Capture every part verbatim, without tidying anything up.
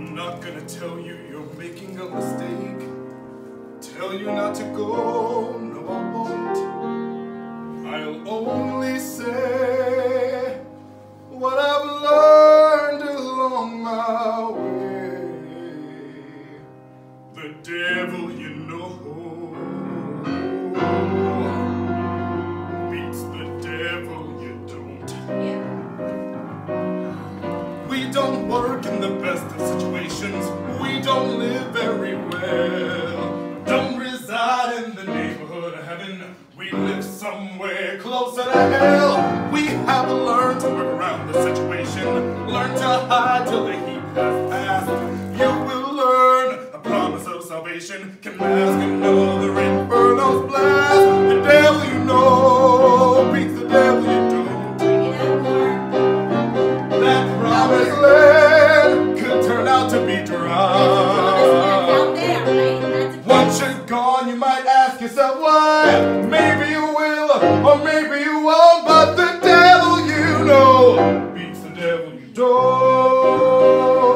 I'm not gonna tell you you're making a mistake. Tell you not to go, no I won't. I'll only say what I've learned along my way. The devil you know beats the devil you don't. Yeah. We don't work in the best of situations. We don't live very well. Don't reside in the neighborhood of heaven. We live somewhere closer to hell. We have learned to work around the situation. Learn to hide till the heat has passed. You will learn a promise of salvation can mask another inferno's blast. The devil you know beats the devil you don't. That promised land could turn out to be dry. Once you're gone, you might ask yourself why. Maybe you will, or maybe you won't, but the devil you know beats the devil you don't.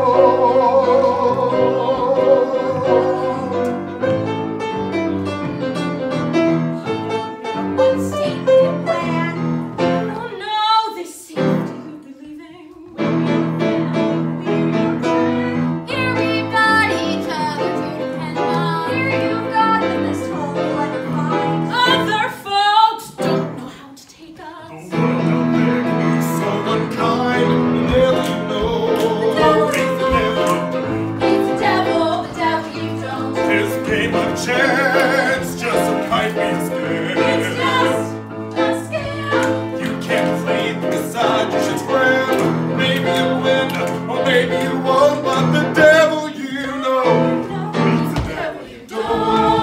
Chance just might be a scare. It's just a scare. You can't play beside your shit's friend. Maybe you win, or maybe you won't, but the devil you know beats the devil you don't.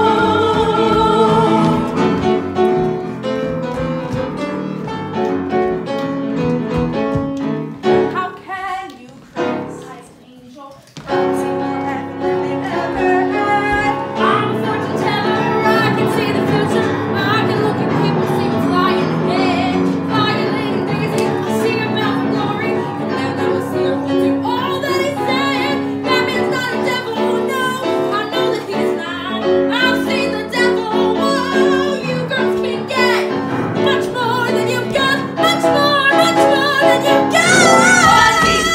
How can you criticize an angel? That's even everything they've ever had. I'm a fortune teller, I can see the future. I can look at people, see what's lying ahead. Violating Daisy, I see a mountain glory, and then I will see her will do all that he said. That man's not a devil, no, I know that he's not. I've seen the devil, whoa, you girls can get much more than you've got, much more, much more than you've got. But he's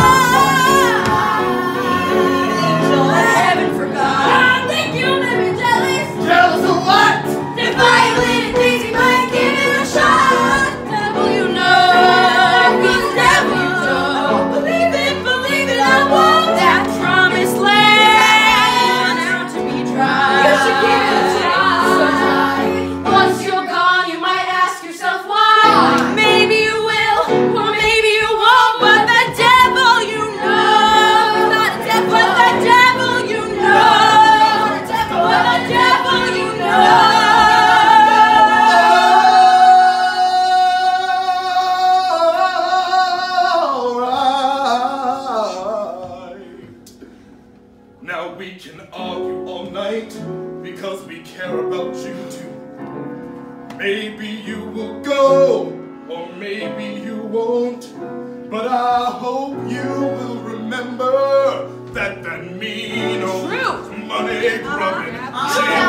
angel heaven forgot. I think you may be jealous. Jealous of what? They violated Daisy, might give it a shot. Devil you know, good devil you don't. Believe it, believe it, I want that promised land now to be dry. You should give it a try. Once you're gone, you might ask yourself why. Maybe you will, or maybe you won't, but the devil you know is not a devil, but the devil you know. But the devil you know. Alright. Now we can argue all night because we care about you too. Maybe you will go, or maybe you won't. But I hope you will remember that that mean old True. money grubbing, Uh-huh.